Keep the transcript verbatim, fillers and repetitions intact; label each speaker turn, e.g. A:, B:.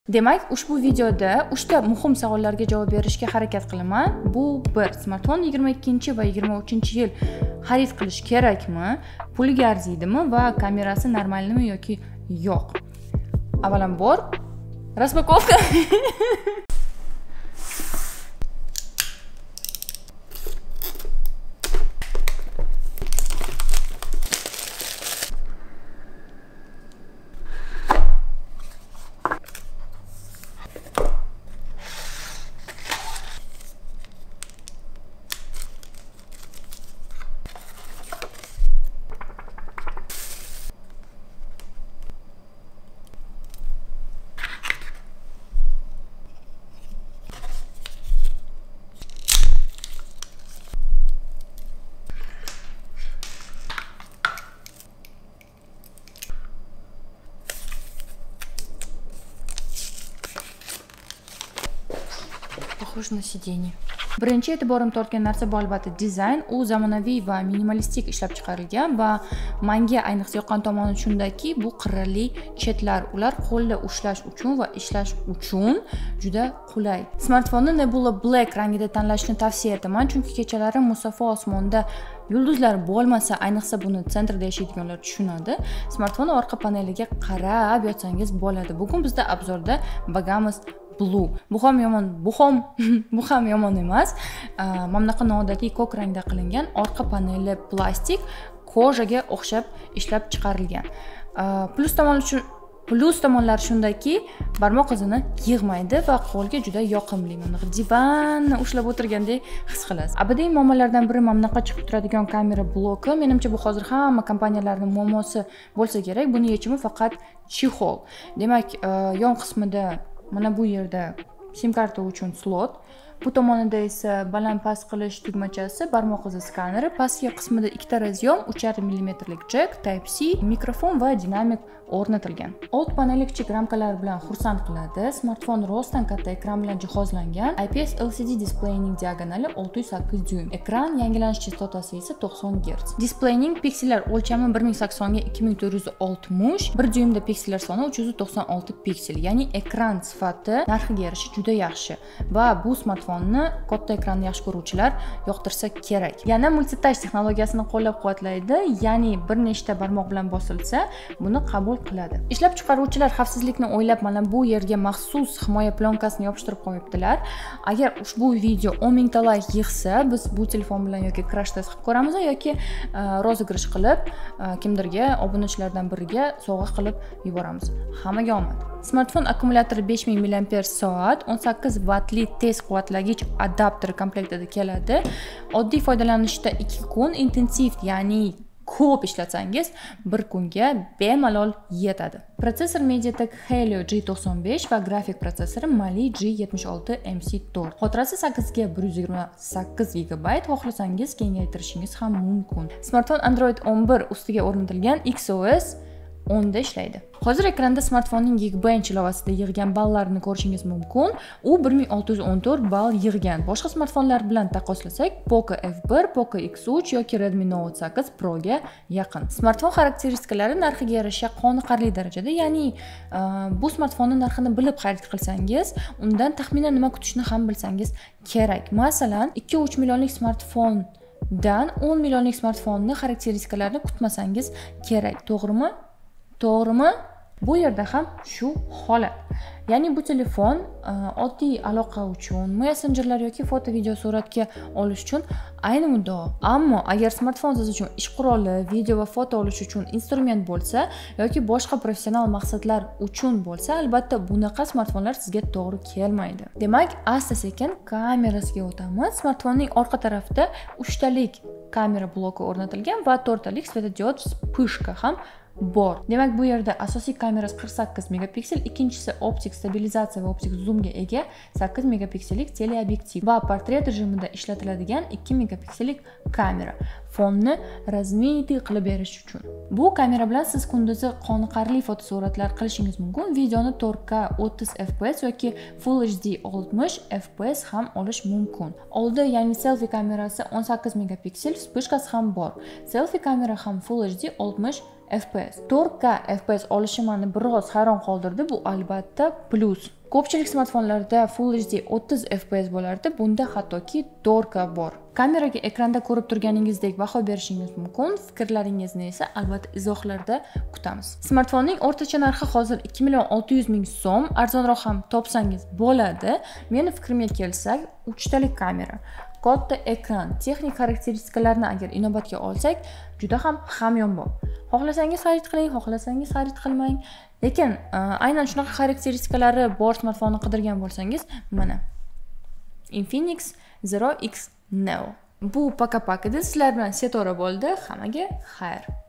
A: Demak, ushbu videoda uchta muhim savollarga javob berishga harakat qilaman. Bu bir, smartfon yigirma ikkinchi va yigirma uchinchi yil xarid qilish kerakmi? Puliga arziydimi va kamerasi normalmi yoki yo'q? Avvalambor, raspakovka. Похож на сиденье. Birinchi e'tiborim tortgan narsa bu albatta dizayn. U zamonaviy va minimalistik ishlab chiqarilgan va menga ayniqsa yoqqan tomoni shundaki, bu qirrali chetlar. Ular qo'lda ushlash uchun va ishlash uchun juda qulay. Smartfonni Nebula Black rangida tanlashni tavsiya etaman, chunki kechalari musaffo osmonda yulduzlar bo'lmasa, ayniqsa buni sentrda yashaydiganlar tushunadi. Smartfonni orqa paneliga qarab yotsangiz bo'ladi. Bugun bizda obzorda bagamiz Blue. Bu ham yomon, bu ham bu ham yomon emas. Mana bunaqa noodatiy ko'k rangda qilingan, orqa paneli plastik, kojaga o'xshab ishlab chiqarilgan. Plus tomoni shu Plus tomonlari shundaki, barmoq izini yig'maydi va qo'lga juda yoqimli. Mana divanni ushlab o'tirgandek his qilasiz. Abadiy muammolardan biri mana bunaqa chiqib turadigan kamera bloki. Menimcha bu hozir hamma kompaniyalarning muammosi bo'lsa kerak. Buni yechimi faqat chexol. Demak, yon qismida mana bu yerda sim karta uchun slot, bu tomonida esa baland-past qilish tugmachasi, barmoq izi skaneri, pastki qismida ikkita razyom, uch yarim millimetrlik jack, Type C, mikrofon va dinamik o'rnatilgan. Old paneli kichik ramkalar bilan xursand qiladi. Smartfon rostdan katta ekran bilan jihozlangan. I P S L C D displeyning diagonali olti yuz sakkiz dyuym. Ekran yangilanish chastotasi esa to'qson gerts. Displeyning piksellar o'lchami bir ming sakson ga ikki ming to'rt yuz oltmish, bir dyuymda piksellar soni uch yuz to'qson olti piksel. Ya'ni ekran sifati narxiga yarasha juda yaxshi va bu smartfonni katta ekranni yaxshi ko'ruvchilar yoqtirsa kerak. Yana multitouch texnologiyasini qo'llab-quvvatlaydi, ya'ni bir nechta barmoq bilan bosilsa, buni qabul qiladi. Ishlab chiqaruvchilar xavfsizlikni o'ylab mana bu yerga maxsus himoya plonkasini yopishtirib qo'yibdilar. Agar ushbu video o'n ming ta like yig'sa, biz bu telefon bilan yoki crash test qilib ko'ramiz yoki rozigrish qilib kimdirga, obunachilardan biriga sovg'a qilib yuboramiz. Hammaga omad. Smartfon akkumulyatori besh ming milliamper soat, o'n sakkiz vattli tez quvvatlagich adapter komplektida keladi. Oddiy foydalanishda ikki kun, intensiv, ya'ni ko'p ishlatsangiz bir kunga bemalol yetadi. Protsessor MediaTek Helio G to'qson besh va grafik protsessori Mali G yetmish olti M C to'rt. Xotirasi sakkiz ga bir yuz yigirma sakkiz gigabayt, xohlasangiz kengaytirishingiz ham mumkin. Smartfon Android o'n bir ustiga o'rnatilgan X O S o'nda ishlaydi. Hozir ekranda smartfonning Geekbench ilovasida yig'gan ballarini ko'rishingiz mumkin. U bir ming olti yuz o'n to'rt ball yig'gan. Boshqa smartfonlar bilan taqqoslasak, Poco F bir, Poco X uch yoki Redmi Note sakkiz Pro ga yaqin. Smartfon xarakteristikalari narxiga yarasha qoniqarli darajada, ya'ni bu smartfonni narxini bilib xarid qilsangiz, undan taxminan nima kutishni ham bilsangiz kerak. Masalan, ikki uch millionlik smartfon dan o'n millionlik smartfonni xarakteristikalarini kutmasangiz kerak. To'g'rimi? To'g'rimi? Bu yerda ham shu holat. Ya'ni bu telefon oddiy aloqa uchun, messenjerlar yoki foto, video, suratga olish uchun ayni muddao. Ammo agar smartfon siz uchun ish quroli, video va foto olish uchun instrument bo'lsa yoki boshqa professional maqsadlar uchun bo'lsa, albatta bunaqa smartfonlar sizga to'g'ri kelmaydi. Demak, asta-sekin kamerasiga o'tamiz. Smartfonning orqa tarafida uchtalik kamera bloki o'rnatilgan va to'rttalik svetodiod vspышка ham bor. Demak, bu yerda asosiy kamerasi qirq sakkiz megapiksel, ikkinchisi optik stabilizatsiya va optik zoomga ega sakkiz megapiksellik teleobyektiv va portret rejimida ishlatiladigan ikki megapiksellik kamera. Fonni razmitiy qilib berish uchun. Bu kamera bilan siz kunduzi qoniqarli fotosuratlar qilishingiz mumkin. Videoni to'rt K o'ttiz F P S yoki Full H D oltmish F P S ham olish mumkin. Oldi, ya'ni selfie kamerasi o'n sakkiz megapiksel, vspышкасы ham bor. Selfie kamera ham Full H D oltmish F P S. to'rt K F P S olishi meni biroz hayron qoldirdi. Bu albatta plus. Ko'pchilik smartfonlarda Full H D o'ttiz F P S bo'lardi, bunda hattoki to'rt K bor. Kameraga ekranda ko'rib turganingizdek baho berishingiz mumkin. Fikrlaringizni esa albatta izohlarda kutamiz. Smartfonning o'rtacha narxi hozir ikki million olti yuz ming so'm. Arzonroq ham topsangiz bo'ladi. Meni fikrimga kelsak, uchtalik kamera, katta ekran, texnik xarakteristikalarni agar inobatga olsak, juda ham hamyonbop. Xohlasangiz xarid qiling, xohlasangiz xarid qilmang. Lekin aynan shunaqa xarakteristikalari bor smartfonni qidirgan bo'lsangiz, mana Infinix Zero X Neo. Bu paka-pakada sizlar bilan Setora bo'ldi. Hammaga xayr.